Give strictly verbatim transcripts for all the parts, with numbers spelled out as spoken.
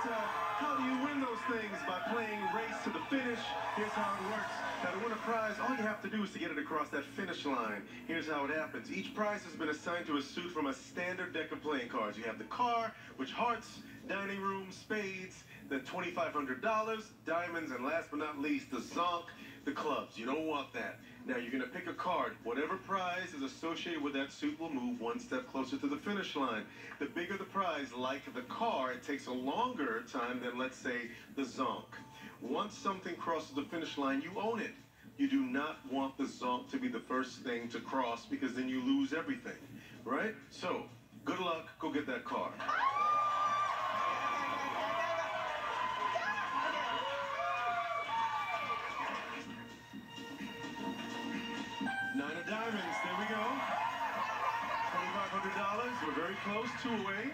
uh, how do you win those things? By playing Race to the Finish. Here's how it works. Now, to win a prize, all you have to do is to get it across that finish line. Here's how it happens. Each prize has been assigned to a suit from a standard deck of playing cards. You have the car, which hearts, dining room, spades, the twenty-five hundred dollars, diamonds, and last but not least, the zonk, the clubs. You don't want that. Now, you're going to pick a card. Whatever prize is associated with that suit will move one step closer to the finish line. The bigger the prize, like the car, it takes a longer time than, let's say, the zonk. Once something crosses the finish line, you own it. You do not want the zonk to be the first thing to cross because then you lose everything, right? So, good luck. Go get that car. Nine of diamonds. There we go. twenty-five hundred dollars. We're very close. Two away.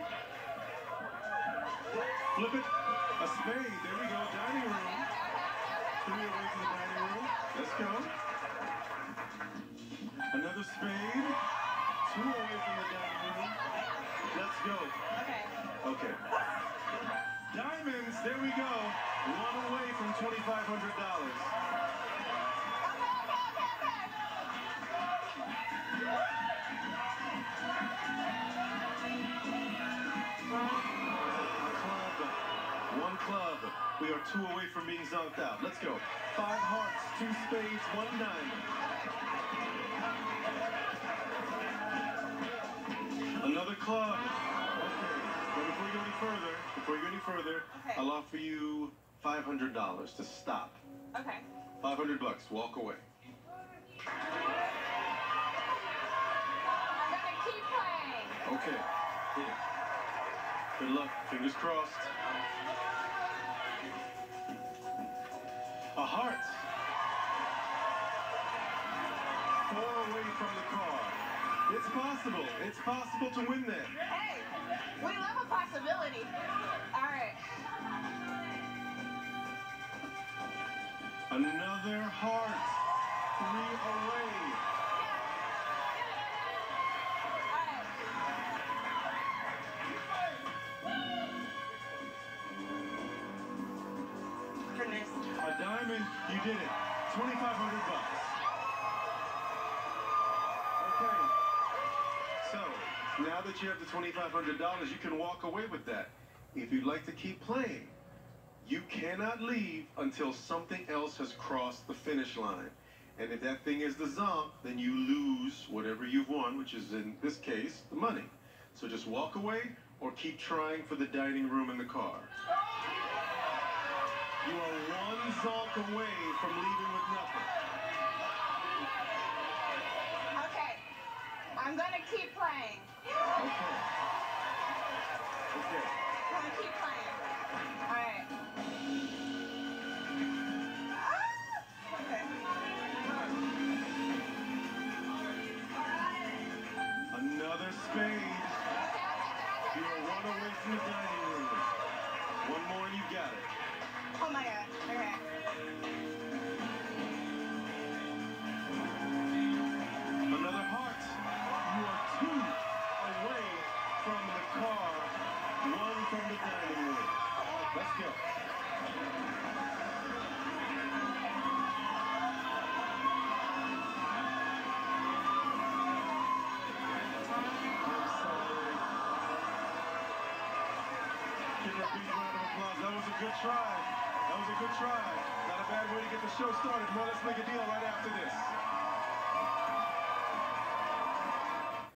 Flip it. A spade. There we go. Dining room. Three away from the dining room. Let's go. Another spade. Two away from the dining room. Let's go. Okay. Okay. Diamonds. There we go. One away from twenty-five hundred dollars. One club. We are two away from being zonked out. Let's go. Five hearts, two spades, one diamond. Another club. Okay. Now before you go any further, before you go any further, okay. I'll offer you five hundred dollars to stop. Okay. five hundred bucks. Walk away. I'm gonna keep playing. Okay. Here. Good luck. Fingers crossed. A heart. Four away from the car. It's possible. It's possible to win that. Hey, we love a possibility. All right. Another heart. Three away. Goodness. A diamond, you did it. twenty-five hundred bucks. Okay. So, now that you have the twenty-five hundred dollars, you can walk away with that. If you'd like to keep playing, you cannot leave until something else has crossed the finish line. And if that thing is the zonk, then you lose whatever you've won, which is, in this case, the money. So just walk away or keep trying for the dining room and the car. You are one zonk away from leaving with nothing. Okay. I'm gonna keep playing. Okay. Okay. I'm gonna keep playing. All right. Ah! Okay. Another spade. You are one away from the dining room. One more and you got it. Oh my God. Okay. Another heart. You are two away from the car, one from the dining room. Let's go. Give her a big round of applause. That was a good try. That was a good try. Not a bad way to get the show started. Well, let's make a deal right after this.